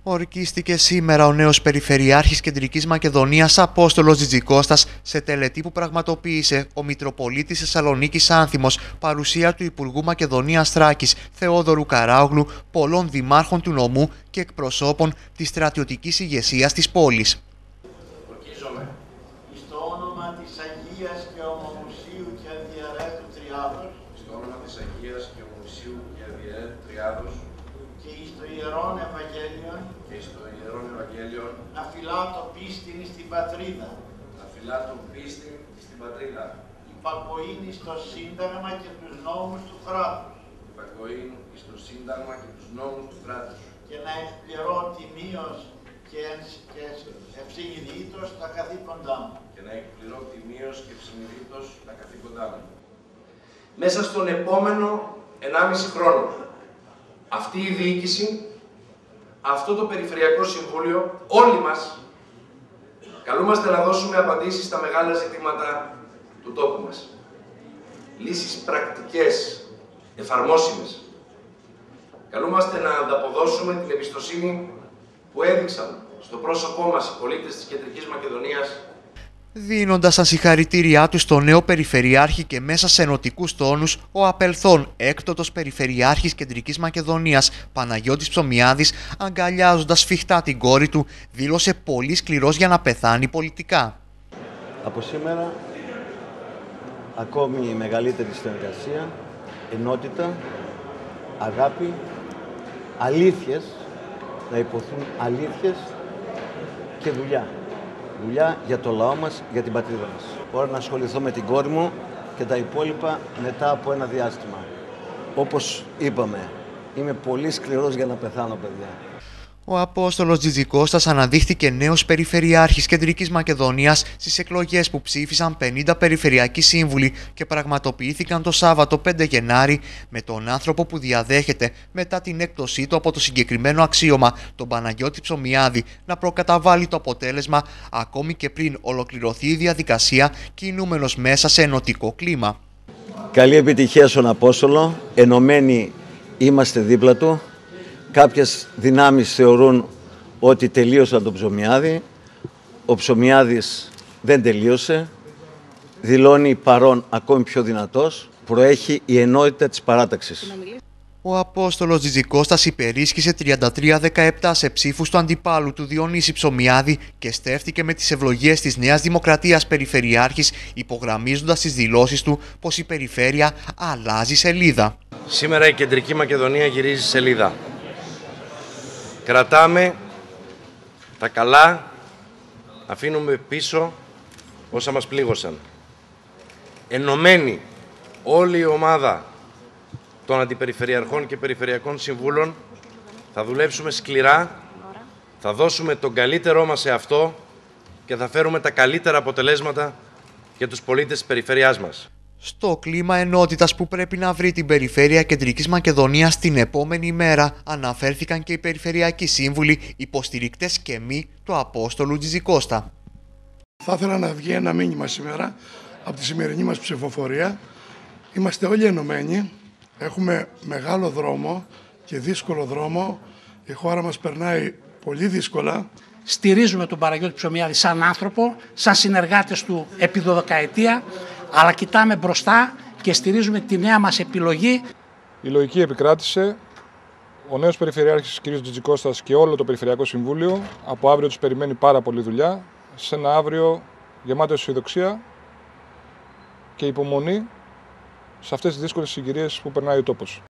Ορκίστηκε σήμερα ο νέος Περιφερειάρχης Κεντρικής Μακεδονίας Απόστολος Τζιτζικώστας σε τελετή που πραγματοποίησε ο Μητροπολίτης Θεσσαλονίκης Άνθιμος, παρουσία του Υπουργού Μακεδονίας Θράκης Θεόδωρου Καράογλου, πολλών δημάρχων του νομού και εκπροσώπων της στρατιωτικής ηγεσίας της πόλης. Ορκίζομαι εις το όνομα της Αγίας και Ομομουσίου και Αδιαιρέτου Τριάδος, και εις το Ιερόν Ευαγγέλιον, να φυλάτω πίστην στην πατρίδα, υπακοήν εις το Σύνταγμα και τους νόμους του κράτους, και να εκπληρώ τιμίως και ευσυνειδήτως τα καθήκοντά μου. Μέσα στον επόμενο 1,5 χρόνο, αυτή η διοίκηση, αυτό το Περιφερειακό Συμβούλιο, όλοι μας, καλούμαστε να δώσουμε απαντήσεις στα μεγάλα ζητήματα του τόπου μας. Λύσεις πρακτικές, εφαρμόσιμες. Καλούμαστε να ανταποδώσουμε την εμπιστοσύνη που έδειξαν στο πρόσωπό μας οι πολίτες της Κεντρικής Μακεδονίας, Δίνοντας τα συγχαρητήριά του στο νέο Περιφερειάρχη και μέσα σε ενωτικούς τόνους, ο απελθόν έκτοτος Περιφερειάρχης Κεντρικής Μακεδονίας Παναγιώτης Ψωμιάδης, αγκαλιάζοντας σφιχτά την κόρη του, δήλωσε πολύ σκληρός για να πεθάνει πολιτικά. Από σήμερα, ακόμη μεγαλύτερη συνεργασία, ενότητα, αγάπη, αλήθειες, να υποθούν αλήθειες και δουλειά. Δουλειά για το λαό μας, για την πατρίδα μας. Μπορώ να ασχοληθώ με την κόρη μου και τα υπόλοιπα μετά από ένα διάστημα. Όπως είπαμε, είμαι πολύ σκληρός για να πεθάνω, παιδιά. Ο Απόστολος Τζιτζικώστας αναδείχθηκε νέος Περιφερειάρχης Κεντρικής Μακεδονίας στις εκλογές που ψήφισαν 50 περιφερειακοί σύμβουλοι και πραγματοποιήθηκαν το Σάββατο 5 Γενάρη, με τον άνθρωπο που διαδέχεται μετά την έκπτωσή του από το συγκεκριμένο αξίωμα, τον Παναγιώτη Ψωμιάδη, να προκαταβάλει το αποτέλεσμα ακόμη και πριν ολοκληρωθεί η διαδικασία, κινούμενος μέσα σε ενωτικό κλίμα. Καλή επιτυχία στον Απόστολο. Ενωμένοι είμαστε δίπλα του. Κάποιες δυνάμεις θεωρούν ότι τελείωσαν τον Ψωμιάδη. Ο Ψωμιάδης δεν τελείωσε. Δηλώνει παρόν ακόμη πιο δυνατός. Προέχει η ενότητα της παράταξης. Ο Απόστολος Τζιτζικώστας υπερίσχυσε 33-17 σε ψήφους του αντιπάλου του Διονύση Ψωμιάδη και στέφτηκε με τις ευλογίες της Νέας Δημοκρατίας Περιφερειάρχης, υπογραμμίζοντας τις δηλώσεις του πως η περιφέρεια αλλάζει σελίδα. σήμερα η Κεντρική Μακεδονία γυρίζει σελίδα. Κρατάμε τα καλά, αφήνουμε πίσω όσα μας πλήγωσαν. Ενωμένη όλη η ομάδα των αντιπεριφερειαρχών και περιφερειακών συμβούλων θα δουλέψουμε σκληρά, θα δώσουμε τον καλύτερό μας σε αυτό και θα φέρουμε τα καλύτερα αποτελέσματα για τους πολίτες της περιφέρειάς μας. Στο κλίμα ενότητας που πρέπει να βρει την Περιφέρεια Κεντρικής Μακεδονίας την επόμενη μέρα, αναφέρθηκαν και οι περιφερειακοί σύμβουλοι, υποστηρικτές και μη του Απόστολου Τζιτζικώστα. Θα ήθελα να βγει ένα μήνυμα σήμερα από τη σημερινή μας ψηφοφορία. Είμαστε όλοι ενωμένοι, έχουμε μεγάλο δρόμο και δύσκολο δρόμο. Η χώρα μας περνάει πολύ δύσκολα. Στηρίζουμε τον Παναγιώτη Ψωμιάδη σαν άνθρωπο, σαν συνεργάτες του επί 12 αλλά κοιτάμε μπροστά και στηρίζουμε τη νέα μας επιλογή. Η λογική επικράτησε. Ο νέος Περιφερειάρχης κ. Τζιτζικώστας και όλο το Περιφερειακό Συμβούλιο από αύριο τους περιμένει πάρα πολλή δουλειά, σε ένα αύριο γεμάτο αισιοδοξία και υπομονή σε αυτές τις δύσκολες συγκυρίες που περνάει ο τόπος.